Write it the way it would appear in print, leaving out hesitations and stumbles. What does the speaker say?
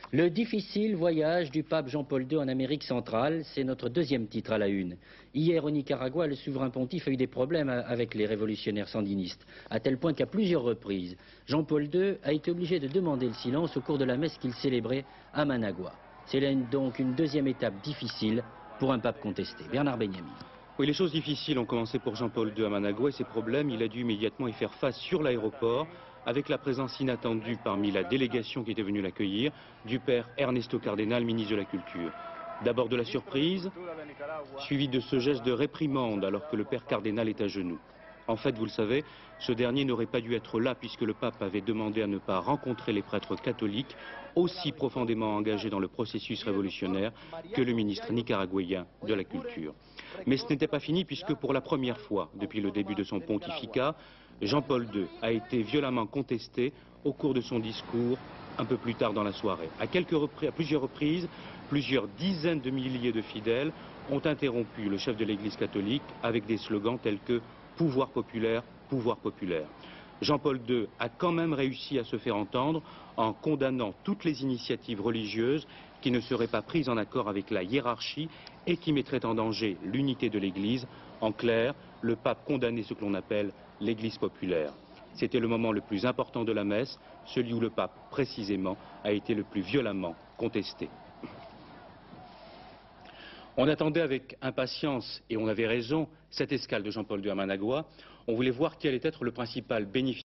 Le difficile voyage du pape Jean-Paul II en Amérique centrale, c'est notre deuxième titre à la une. Hier au Nicaragua, le souverain pontife a eu des problèmes avec les révolutionnaires sandinistes, à tel point qu'à plusieurs reprises, Jean-Paul II a été obligé de demander le silence au cours de la messe qu'il célébrait à Managua. C'est donc une deuxième étape difficile pour un pape contesté. Bernard Benyami. Oui, les choses difficiles ont commencé pour Jean-Paul II à Managua et ces problèmes, il a dû immédiatement y faire face sur l'aéroport, avec la présence inattendue parmi la délégation qui était venue l'accueillir, du père Ernesto Cardenal, ministre de la Culture. D'abord de la surprise, suivi de ce geste de réprimande alors que le père Cardenal est à genoux. En fait, vous le savez, ce dernier n'aurait pas dû être là puisque le pape avait demandé à ne pas rencontrer les prêtres catholiques aussi profondément engagés dans le processus révolutionnaire que le ministre nicaraguayen de la Culture. Mais ce n'était pas fini puisque pour la première fois depuis le début de son pontificat, Jean-Paul II a été violemment contesté au cours de son discours un peu plus tard dans la soirée. À plusieurs reprises, plusieurs dizaines de milliers de fidèles ont interrompu le chef de l'Église catholique avec des slogans tels que « pouvoir populaire, pouvoir populaire ». Jean-Paul II a quand même réussi à se faire entendre en condamnant toutes les initiatives religieuses qui ne seraient pas prises en accord avec la hiérarchie et qui mettraient en danger l'unité de l'Église. En clair, le pape condamnait ce que l'on appelle l'Église populaire. C'était le moment le plus important de la messe, celui où le pape, précisément, a été le plus violemment contesté. On attendait avec impatience, et on avait raison, cette escale de Jean-Paul II à Managua. On voulait voir quel allait être le principal bénéfice